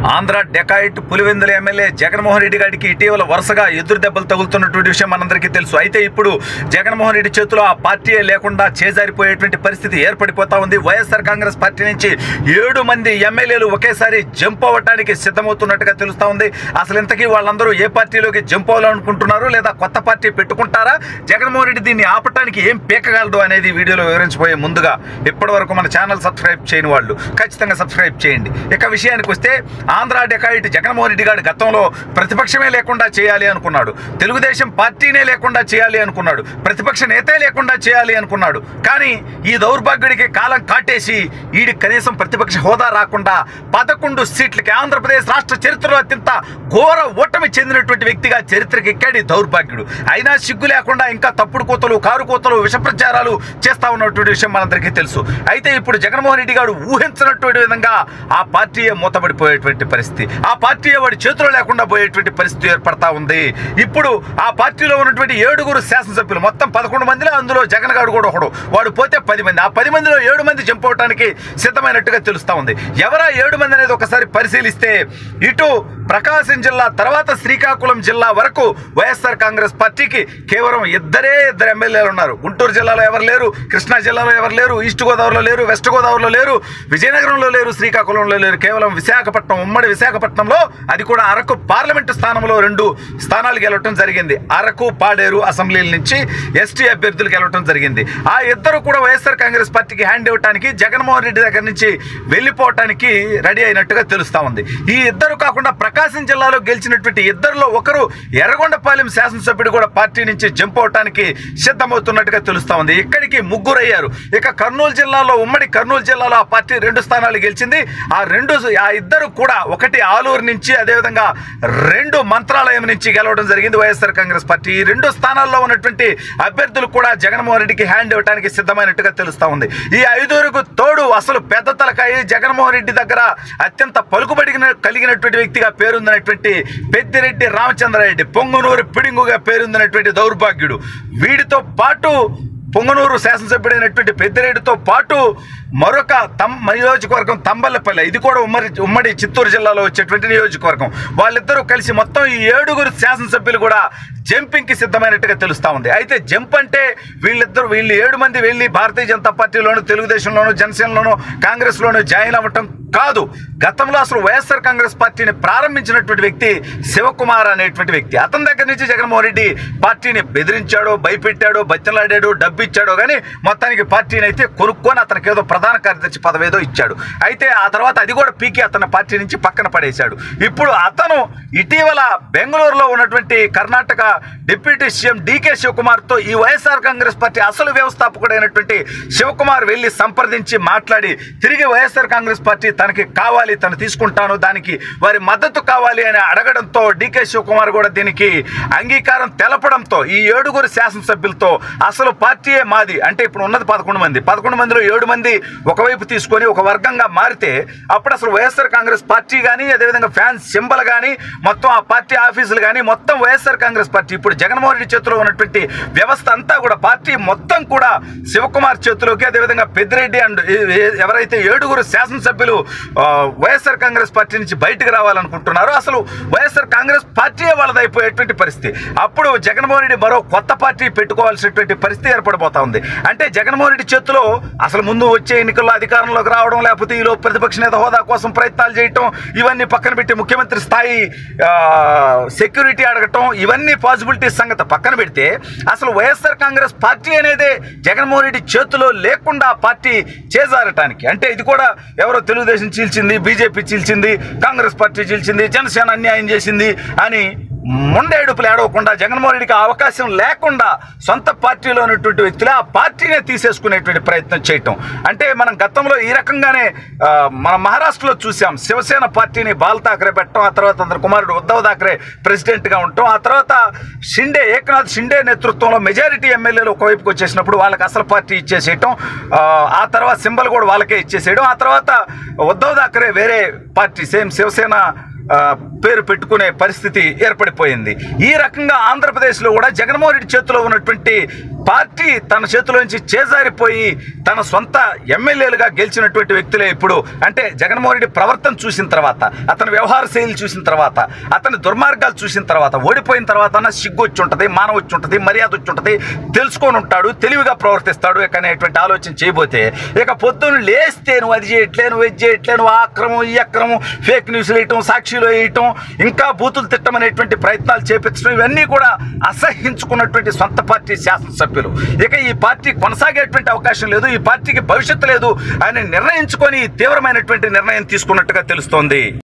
Andhra dacoit Pulivendula MLA Jaganmohan Reddy గారికి ఇటీవల వరుసగా ఎదురు దెబ్బలు తగులుతున్నటువంటి విషయం మనందరికీ తెలుసు. అయితే ఇప్పుడు జగన్మోహన్ రెడ్డి చేతిలో ఆ పార్టీయే లేకుండా చేజారిపోయేటువంటి పరిస్థితి ఏర్పడిపోతా ఉంది. వైఎస్ఆర్ కాంగ్రెస్ పార్టీ నుంచి 7 మంది ఎమ్మెల్యేలు ఒకేసారి జంప్ అవ్వడానికి సిద్ధమవుతున్నట్టుగా తెలుస్తా ఉంది. అసలు ఇంతకీ వాళ్ళందరూ ఏ పార్టీలోకి జంప్ అవ్వాలనుకుంటున్నారు, లేదా కొత్త పార్టీ పెట్టుకుంటారా, జగన్మోహన్ రెడ్డి దీన్ని ఆపటానికి ఏం పీకగలడు అనేది వీడియోలో వివరించబోయే ముందుగా ఇప్పటి వరకు మన ఛానల్ సబ్స్క్రైబ్ చేయని వాళ్ళు ఖచ్చితంగా సబ్స్క్రైబ్ చేయండి. ఇక విషయానికి వస్తే ఆంధ్ర డెకాయిట్ జగన్మోహన్ రెడ్డి గారు గతంలో ప్రతిపక్షమే లేకుండా చేయాలి అనుకున్నాడు, తెలుగుదేశం పార్టీనే లేకుండా చేయాలి అనుకున్నాడు, ప్రతిపక్ష నేతే లేకుండా చేయాలి అనుకున్నాడు. కానీ ఈ దౌర్భాగ్యుడికి కాలం కాటేసి ఈడి కనీసం ప్రతిపక్ష హోదా రాకుండా 11 సీట్లకి ఆంధ్రప్రదేశ్ రాష్ట్ర చరిత్రలో అత్యంత ఘోర ఓటమి చెందినటువంటి వ్యక్తిగా చరిత్రకి ఎక్కాడు దౌర్భాగ్యుడు. అయినా సిగ్గు లేకుండా ఇంకా తప్పుడు కూతలు, కారు కూతలు, విష ప్రచారాలు చేస్తా ఉన్నటువంటి విషయం మనందరికీ తెలుసు. అయితే ఇప్పుడు జగన్మోహన్ రెడ్డి గారు ఊహించినటువంటి విధంగా ఆ పార్టీయే మూతపడిపోయేటువంటి పరిస్థితి, ఆ పార్టీ వాడి చేతిలో లేకుండా పోయేటువంటి పరిస్థితి ఏర్పడతా ఉంది. ఇప్పుడు ఆ పార్టీలో ఉన్నటువంటి 7 శాసనసభ్యులు, మొత్తం 11 మందిలో అందులో జగన్ గారు కూడా ఒకడు, వాడు పోతే 10 మంది, ఆ 10 మందిలో 7 మంది జంప్ అవడానికి సిద్ధమైనట్టుగా తెలుస్తా ఉంది. ఎవరా 7 మంది అనేది ఒకసారి పరిశీలిస్తే ఇటు ప్రకాశం జిల్లా తర్వాత శ్రీకాకుళం జిల్లా వరకు వైఎస్ఆర్ కాంగ్రెస్ పార్టీకి కేవలం 2 ఎమ్మెల్యేలు ఉన్నారు. గుంటూరు జిల్లాలో ఎవరు లేరు, కృష్ణా జిల్లాలో ఎవరు లేరు, ఈస్ట్ గోదావరిలో లేరు, వెస్ట్ గోదావరిలో లేరు, విజయనగరంలో లేరు, శ్రీకాకుళంలో లేరు. కేవలం విశాఖపట్నం, ఉమ్మడి విశాఖపట్నంలో, అది కూడా అరకు పార్లమెంటు స్థానంలో 2 స్థానాలు గెలవటం జరిగింది. అరకు, పాడేరు అసెంబ్లీల నుంచి ఎస్టీ అభ్యర్థులు గెలవటం జరిగింది. ఆ ఇద్దరు కూడా వైఎస్ఆర్ కాంగ్రెస్ పార్టీకి హ్యాండ్ ఇవ్వడానికి, జగన్మోహన్ రెడ్డి దగ్గర నుంచి వెళ్ళిపోవటానికి రెడీ అయినట్టుగా తెలుస్తా ఉంది. ఈ ఇద్దరు కాకుండా ప్రకాశం జిల్లాలో గెలిచినటువంటి ఇద్దరులో ఒకరు ఎర్రగొండపాలెం శాసనసభ్యుడు కూడా పార్టీ నుంచి జంప్ అవటానికి సిద్ధమవుతున్నట్టుగా తెలుస్తా ఉంది. ఇక్కడికి 3 అయ్యారు. ఇక కర్నూలు జిల్లాలో, ఉమ్మడి కర్నూలు జిల్లాలో ఆ పార్టీ 2 స్థానాలు గెలిచింది. ఆ ఇద్దరు కూడా, ఒకటి ఆలూరు నుంచి, అదేవిధంగా 2 మంత్రాలయం నుంచి గెలవడం జరిగింది వైఎస్ఆర్ కాంగ్రెస్ పార్టీ. ఈ 2 స్థానాల్లో ఉన్నటువంటి అభ్యర్థులు కూడా జగన్మోహన్ రెడ్డికి హ్యాండ్ ఇవ్వడానికి సిద్ధమైనట్టుగా తెలుస్తా ఉంది. ఈ 5కు తోడు అసలు పెద్ద తలకాయి, జగన్మోహన్ రెడ్డి దగ్గర అత్యంత పలుకుబడి కలిగినటువంటి వ్యక్తిగా పేరుందినటువంటి పెద్దిరెడ్డి రామచంద్రారెడ్డి, పొంగనూరు పిడింగుగా పేరుందినటువంటి దౌర్భాగ్యుడు. వీడితో పాటు పొంగనూరు శాసనసభ్యుడైనటువంటి పెద్దిరెడ్డితో పాటు మరొక నియోజకవర్గం తంబలపల్లి, ఇది కూడా ఉమ్మడి చిత్తూరు జిల్లాలో వచ్చేటువంటి నియోజకవర్గం. వాళ్ళిద్దరూ కలిసి మొత్తం ఈ 7 శాసనసభ్యులు కూడా జంపింగ్కి సిద్ధమైనట్టుగా తెలుస్తా ఉంది. అయితే జంప్ అంటే వీళ్ళు 7 మంది వెళ్ళి భారతీయ జనతా పార్టీలోను, తెలుగుదేశంలోను, జనసేనలోను, కాంగ్రెస్లోను జాయిన్ అవ్వటం కాదు. గతంలో అసలు వైఎస్ఆర్ కాంగ్రెస్ పార్టీని ప్రారంభించినటువంటి వ్యక్తి శివకుమార్ అనేటువంటి వ్యక్తి. అతని దగ్గర నుంచి జగన్మోహన్ రెడ్డి పార్టీని బెదిరించాడో, భయపెట్టాడో, బతిలాడాడో, డబ్బు ఇచ్చాడో, కానీ మొత్తానికి పార్టీని అయితే కొనుక్కొని అతనికి ఏదో ప్రధాన కార్యదర్శి పదవి ఏదో ఇచ్చాడు. అయితే ఆ తర్వాత అది కూడా పీకి అతని పార్టీ నుంచి పక్కన పడేశాడు. ఇప్పుడు అతను ఇటీవల బెంగళూరులో ఉన్నటువంటి కర్ణాటక డిప్యూటీ సీఎం డీకే శివకుమార్తో ఈ వైఎస్ఆర్ కాంగ్రెస్ పార్టీ అసలు వ్యవస్థాపకుడైనటువంటి శివకుమార్ వెళ్ళి సంప్రదించి మాట్లాడి, తిరిగి వైఎస్ఆర్ కాంగ్రెస్ పార్టీ తనకి కావాలి, తను తీసుకుంటాను, దానికి వారి మద్దతు కావాలి అని అడగడంతో డీకే శివకుమార్ కూడా దీనికి అంగీకారం తెలపడంతో ఈ 7 శాసనసభ్యులతో అసలు పార్టీయే మాది అంటే, ఇప్పుడు ఉన్నది 11 మంది, 11 మందిలో 7 మంది ఒకవైపు తీసుకొని ఒక వర్గంగా మారితే అప్పుడు అసలు వైఎస్ఆర్ కాంగ్రెస్ పార్టీ కానీ, అదేవిధంగా ఫ్యాన్స్ సింబల్ కానీ, మొత్తం ఆ పార్టీ ఆఫీసులు కానీ, మొత్తం వైఎస్ఆర్ కాంగ్రెస్ పార్టీ, ఇప్పుడు జగన్మోహన్ రెడ్డి చేతిలో ఉన్నటువంటి వ్యవస్థ అంతా కూడా, పార్టీ మొత్తం కూడా శివకుమార్ చేతిలోకి, అదేవిధంగా పెద్దిరెడ్డి అండ్ ఎవరైతే 7 శాసనసభ్యులు వైఎస్ఆర్ కాంగ్రెస్ పార్టీ నుంచి బయటకు రావాలనుకుంటున్నారో అసలు వైఎస్ఆర్ కాంగ్రెస్ పార్టీయే వాళ్ళదైపోయేటువంటి పరిస్థితి. అప్పుడు జగన్మోహన్ రెడ్డి మరో కొత్త పార్టీ పెట్టుకోవాల్సినటువంటి పరిస్థితి ఏర్పడిపోతా ఉంది. అంటే జగన్మోహన్ రెడ్డి చేతిలో అసలు ముందు వచ్చే ఎన్నికల్లో అధికారంలోకి రావడం, లేకపోతే ఈలో ప్రతిపక్ష నేత హోదా కోసం ప్రయత్నాలు చేయటం, ఇవన్నీ పక్కన పెట్టి ముఖ్యమంత్రి స్థాయి సెక్యూరిటీ అడగటం, ఇవన్నీ పాసిబిలిటీస్ సంగతి పక్కన పెడితే అసలు వైఎస్ఆర్ కాంగ్రెస్ పార్టీ అనేది జగన్మోహన్ రెడ్డి చేతిలో లేకుండా పార్టీ చేజారటానికి, అంటే ఇది కూడా ఎవరో తెలుగుదేశం చీల్చింది, బీజేపీ చీల్చింది, కాంగ్రెస్ పార్టీ చీల్చింది, జనసేన అన్యాయం చేసింది అని ముండేడుపులు ఏడవకుండా, జగన్మోహన్ రెడ్డికి అవకాశం లేకుండా సొంత పార్టీలో ఉన్నటువంటి వ్యక్తులు ఆ పార్టీనే తీసేసుకునేటువంటి ప్రయత్నం చేయటం. అంటే మనం గతంలో ఈ రకంగానే మన మహారాష్ట్రలో చూసాం. శివసేన పార్టీని బాల్ ఠాకరే పెట్టడం, ఆ తర్వాత అతని కుమారుడు ఉద్ధవ్ ఠాకరే ప్రెసిడెంట్గా ఉండటం, ఆ తర్వాత ఏకనాథ్ షిండే నేతృత్వంలో మెజారిటీ ఎమ్మెల్యేలు ఒకవైపుకి వచ్చేసినప్పుడు వాళ్ళకి అసలు పార్టీ ఇచ్చేసేయటం, ఆ తర్వాత సింబల్ కూడా వాళ్ళకే ఇచ్చేసేయడం, ఆ తర్వాత ఉద్ధవ్ ఠాకరే వేరే పార్టీ సేమ్ శివసేన పేరు పెట్టుకునే పరిస్థితి ఏర్పడిపోయింది. ఈ రకంగా ఆంధ్రప్రదేశ్లో కూడా జగన్మోహన్ రెడ్డి చేతిలో ఉన్నటువంటి పార్టీ తన చేతిలోంచి చేజారిపోయి తన సొంత ఎమ్మెల్యేలుగా గెలిచినటువంటి వ్యక్తులే ఇప్పుడు అంటే జగన్మోహన్ రెడ్డి ప్రవర్తన చూసిన తర్వాత, అతని వ్యవహార శైలి చూసిన తర్వాత, అతని దుర్మార్గాలు చూసిన తర్వాత, ఓడిపోయిన తర్వాత సిగ్గు వచ్చి ఉంటుంది, మానవ వచ్చి ఉంటుంది, మర్యాద వచ్చి ఉంటుంది, తెలుసుకొని ఉంటాడు, తెలివిగా ప్రవర్తిస్తాడు అనేటువంటి ఆలోచన చేయబోతే ఇక పొద్దున్న లేస్తే నువ్వు అది చేయట్లే, నువ్వు ఇది చేయట్లే, నువ్వు ఆ అక్రమం ఈ అక్రమం ఫేక్ న్యూస్లు వేయటం, సాక్షిలో వేయటం, ఇంకా బూతులు తిట్టమనేటువంటి ప్రయత్నాలు చేపించడం, ఇవన్నీ కూడా అసహించుకున్నటువంటి సొంత పార్టీ శాసనసభ్యులు ఇక ఈ పార్టీ కొనసాగేటువంటి అవకాశం లేదు, ఈ పార్టీకి భవిష్యత్తు లేదు అని నిర్ణయించుకొని తీవ్రమైనటువంటి నిర్ణయం తీసుకున్నట్టుగా తెలుస్తోంది.